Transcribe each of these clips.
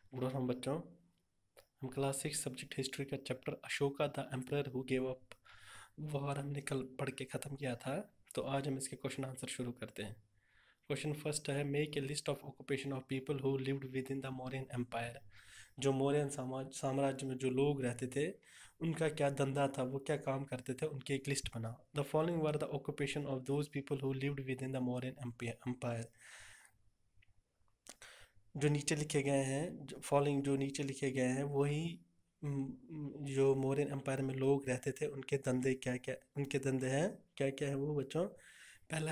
Good morning बच्चों। हम class 6 subject history का chapter Ashoka the emperor who gave up war हमने कल पढ़ के ख़त्म किया था। तो आज हम इसके क्वेश्चन आंसर शुरू करते हैं। क्वेश्चन फर्स्ट है, make a list of occupation of people who lived with in the Mauryan empire. जो मौर्यन साम्राज्य में जो लोग रहते थे उनका क्या धंधा था, वो क्या काम करते थे, उनकी एक लिस्ट बनाओ। The following were the occupation of those people who lived with in the Mauryan empire. जो नीचे लिखे गए हैं, फॉलोइंग जो नीचे लिखे गए हैं वही जो मौर्यन एम्पायर में लोग रहते थे उनके धंधे क्या क्या, उनके धंधे हैं क्या क्या है वो बच्चों। पहला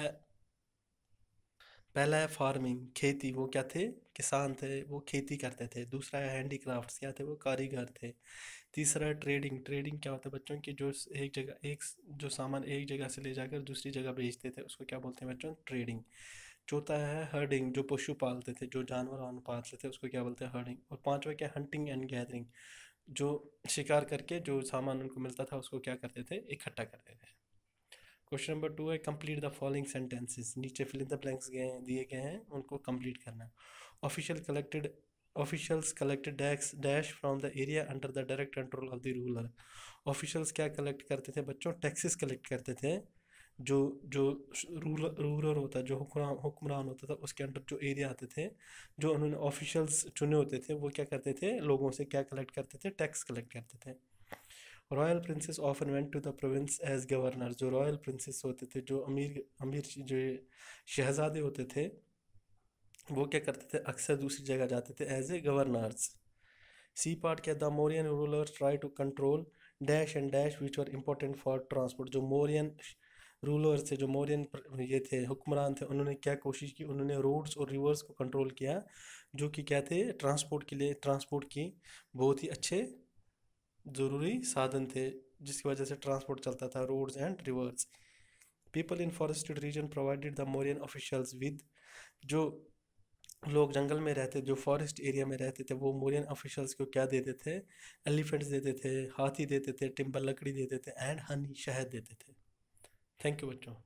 पहला है फार्मिंग, खेती, वो क्या थे, किसान थे, वो खेती करते थे। दूसरा है हैंडीक्राफ्ट्स, क्या थे, वो कारीगर थे। तीसरा है ट्रेडिंग, ट्रेडिंग क्या होता है बच्चों की, जो एक जगह एक जो सामान एक जगह से ले जाकर दूसरी जगह भेजते थे उसको क्या बोलते हैं बच्चों, ट्रेडिंग। चौथा है हर्डिंग, जो पशु पालते थे, जो जानवर वान पालते थे उसको क्या बोलते हैं, हर्डिंग। और पांचवा क्या, हंटिंग एंड गैदरिंग, जो शिकार करके जो सामान उनको मिलता था उसको क्या करते थे, इकट्ठा करते थे। क्वेश्चन नंबर 2 है, कंप्लीट द फॉलोइंग सेंटेंसेस। नीचे फिल इन द ब्लैंक्स दिए गए हैं, उनको कंप्लीट करना है। Official collected officials collected dash dash from the area under the direct control of the ruler. Officials क्या कलेक्ट करते थे बच्चों, टैक्सेस कलेक्ट करते थे। जो जो रूलर होता है, जो हुक्मरान होता था, उसके अंडर जो एरिया आते थे, जो उन्होंने ऑफिशियल्स चुने होते थे, वो क्या करते थे, लोगों से क्या कलेक्ट करते थे, टैक्स कलेक्ट करते थे। Royal princes often went to the province as governor. जो रॉयल प्रिंसेस होते थे, जो अमीर अमीर जो शहजादे होते थे, वो क्या करते थे, अक्सर दूसरी जगह जाते थे as a governors. C part क्या, the Mauryan ruler try to control dash and dash which were important for transport. जो मौर्यन रूलर थे, जो मौर्यन ये थे, हुक्मरान थे, उन्होंने क्या कोशिश की, उन्होंने रोड्स और रिवर्स को कंट्रोल किया, जो कि क्या थे, ट्रांसपोर्ट के लिए, ट्रांसपोर्ट की बहुत ही अच्छे ज़रूरी साधन थे, जिसकी वजह से ट्रांसपोर्ट चलता था, roads and rivers. People in forested region provided the Mauryan officials with, जो लोग जंगल में रहते, जो फॉरेस्ट एरिया में रहते थे, वो मौर्यन ऑफिशियल्स को क्या देते थे, एलिफेंट्स देते थे, हाथी देते थे, टिम्बर लकड़ी देते थे, एंड हनी, शहद देते थे। थैंक यू बच्चों।